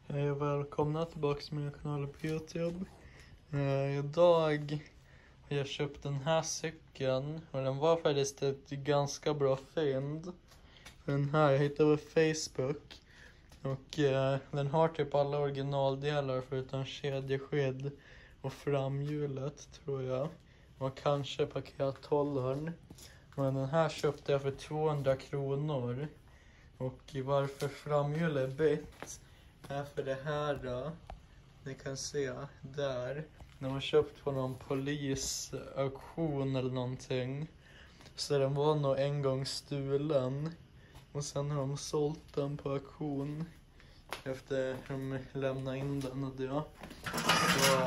Hej och välkomna tillbaka till min kanal på YouTube. Idag har jag köpt den här cykeln och den var faktiskt ett ganska bra fynd. Den här jag hittade på Facebook och den har typ alla originaldelar förutom kedjeskydd och framhjulet tror jag. Och kanske pakethållaren. Men den här köpte jag för 200 kronor. Och varför framhjulet är bytt är för det här då. Ni kan se där. De har köpt på någon polisauktion eller någonting. Så den var nog en gång stulen. Och sen har de sålt den på auktion. Efter de lämnade in den och det. Så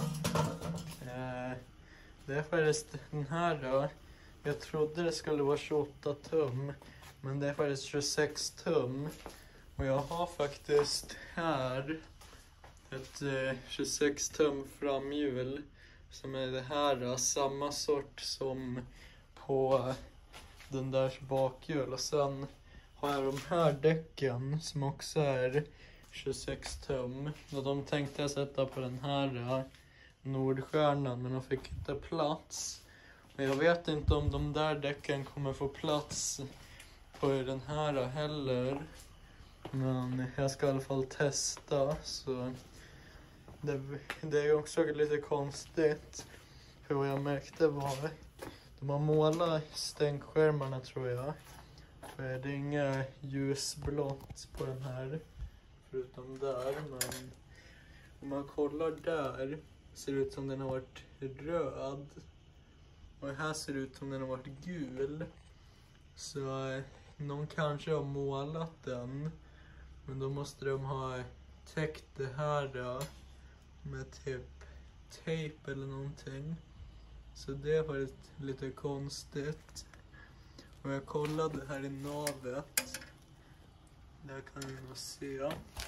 det är faktiskt den här då. Jag trodde det skulle vara 28 tum. Men det är faktiskt 26 tum. Och jag har faktiskt här ett 26 tum framhjul. Som är det här då, samma sort som på den där bakhjul. Och sen har jag de här däcken som också är 26 tum. Och de tänkte jag sätta på den här Nordstjärnan, men de fick inte plats. Och jag vet inte om de där däcken kommer få plats på den här heller. Men jag ska i alla fall testa. Så det är också lite konstigt. För vad jag märkte var de har målat stänkskärmarna tror jag. För det är inga ljusblått på den här. Förutom där. Men om man kollar där ser det ut som den har varit röd. Och här ser det ut som den har varit gul. Så någon kanske har målat den. Men då måste de ha täckt det här då, med typ tejp eller någonting. Så det var lite konstigt. Och jag kollade här i navet. Där kan ni nog se.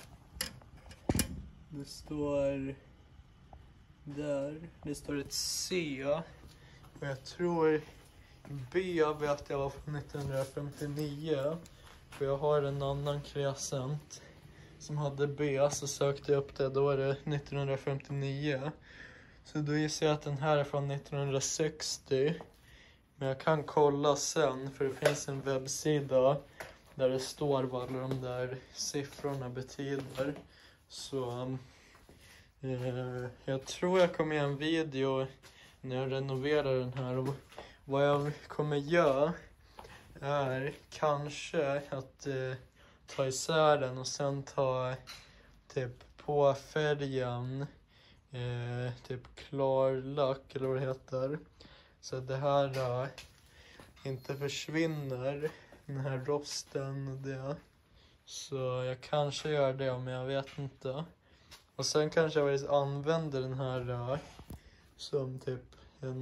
Det står där. Det står ett C. Och jag tror B vet jag var från 1959. För jag har en annan Crescent som hade B, så sökte jag upp det. Då var det 1959. Så då gissar jag att den här är från 1960. Men jag kan kolla sen, för det finns en webbsida där det står vad alla de där siffrorna betyder. Så jag tror jag kommer göra en video när jag renoverar den här. Och vad jag kommer göra är kanske att ta isär den och sen ta typ på färgen typ klarlack eller vad det heter. Så att det här inte försvinner, den här rosten och det. Så jag kanske gör det, men jag vet inte. Och sen kanske jag faktiskt använder den här som typ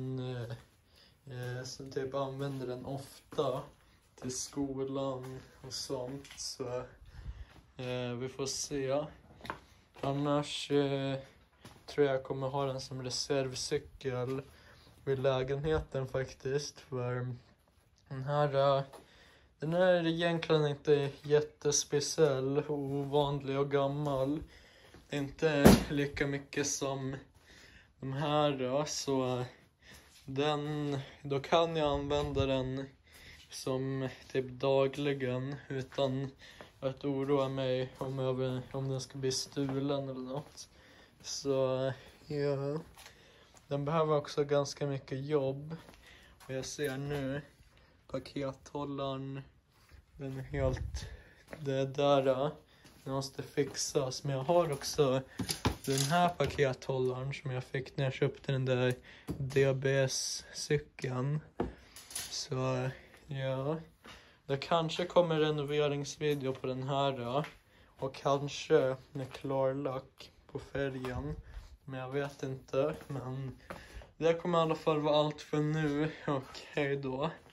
som typ använder den ofta till skolan och sånt. Så vi får se. Annars tror jag kommer ha den som reservcykel vid lägenheten faktiskt. För den här är egentligen inte jättespeciell, ovanlig och gammal. Det är inte lika mycket som de här då. Så då kan jag använda den som typ dagligen utan att oroa mig om den ska bli stulen eller något. Så ja, den behöver också ganska mycket jobb. Och jag ser nu pakethållaren, den är helt, det där den måste fixas. Men jag har också den här pakethållaren som jag fick när jag köpte den där DBS-cykeln. Så ja, det kanske kommer renoveringsvideo på den här då. Och kanske med klarlack på färgen. Men jag vet inte. Men det kommer i alla fall vara allt för nu. Och hej då.